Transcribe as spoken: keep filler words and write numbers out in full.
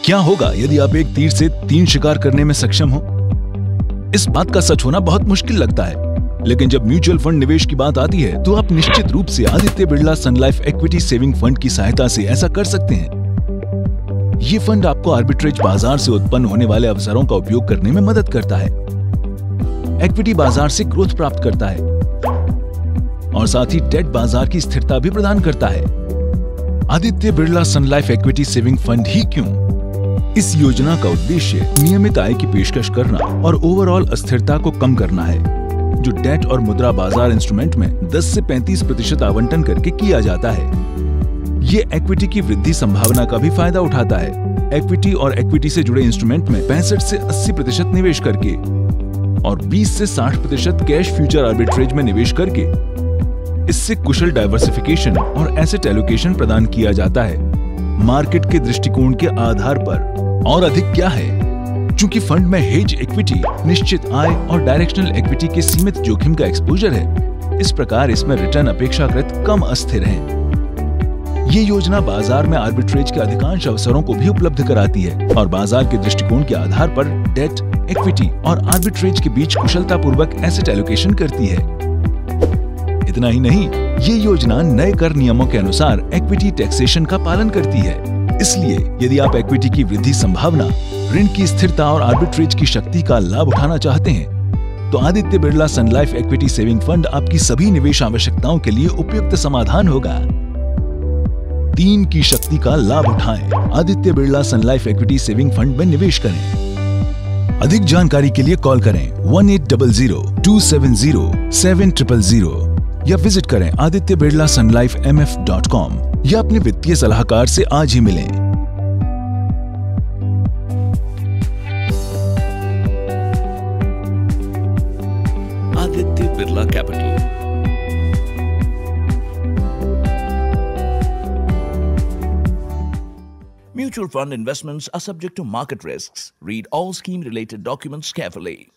क्या होगा यदि आप एक तीर से तीन शिकार करने में सक्षम हो? इस बात का सच होना बहुत मुश्किल लगता है, लेकिन जब म्यूचुअल फंड निवेश की बात आती है तो आप निश्चित रूप से Aditya Birla sun life equity saving fund की सहायता से ऐसा कर सकते हैं। ये फंड आपको आर्बिट्रेज बाजार से उत्पन्न होने वाले अवसरों का उपयोग करने में मदद करता है, इक्विटी बाजार से ग्रोथ प्राप्त करता है और साथ ही डेट बाजार की स्थिरता भी प्रदान करता है। Aditya Birla sun life equity saving fund ही क्यों? इस योजना का उद्देश्य नियमित आय की पेशकश करना और ओवरऑल अस्थिरता को कम करना है, जो डेट और मुद्रा बाजार इंस्ट्रूमेंट में दस से पैंतीस प्रतिशत आवंटन करके किया जाता है। ये इक्विटी की वृद्धि संभावना का भी फायदा उठाता है। इक्विटी और इक्विटी से जुड़े इंस्ट्रूमेंट में पैंसठ से अस्सी प्रतिशत निवेश करके और बीस से साठ प्रतिशत कैश फ्यूचर आर्बिट्रेज में निवेश करके इससे कुशल डाइवर्सिफिकेशन और एसेट एलोकेशन प्रदान किया जाता है मार्केट के दृष्टिकोण के आधार पर। और अधिक क्या है, चूंकि फंड में हेज इक्विटी, निश्चित आय और डायरेक्शनल इक्विटी के सीमित जोखिम का एक्सपोजर है, इस प्रकार इसमें रिटर्न अपेक्षाकृत कम अस्थिर है। ये योजना बाजार में आर्बिट्रेज के अधिकांश अवसरों को भी उपलब्ध कराती है और बाजार के दृष्टिकोण के आधार पर डेट, इक्विटी और आर्बिट्रेज के बीच कुशलतापूर्वक एसेट एलोकेशन करती है। इतना ही नहीं, ये योजना नए कर नियमों के अनुसार इक्विटी टैक्सेशन का पालन करती है। इसलिए यदि आप इक्विटी की वृद्धि संभावना, ऋण की स्थिरता और आर्बिट्रेज की शक्ति का लाभ उठाना चाहते हैं, तो Aditya Birla sun life equity saving fund आपकी सभी निवेश आवश्यकताओं के लिए उपयुक्त समाधान होगा। तीन की शक्ति का लाभ उठाएं। Aditya Birla sun life equity saving fund में निवेश करें। अधिक जानकारी के लिए कॉल करें one eight double zero two seven zero seven triple zero या विजिट करें Aditya Birla sun life M F dot com या अपने वित्तीय सलाहकार से आज ही मिलें। Aditya Birla capital. Mutual fund investments are subject to market risks. Read all scheme-related documents carefully.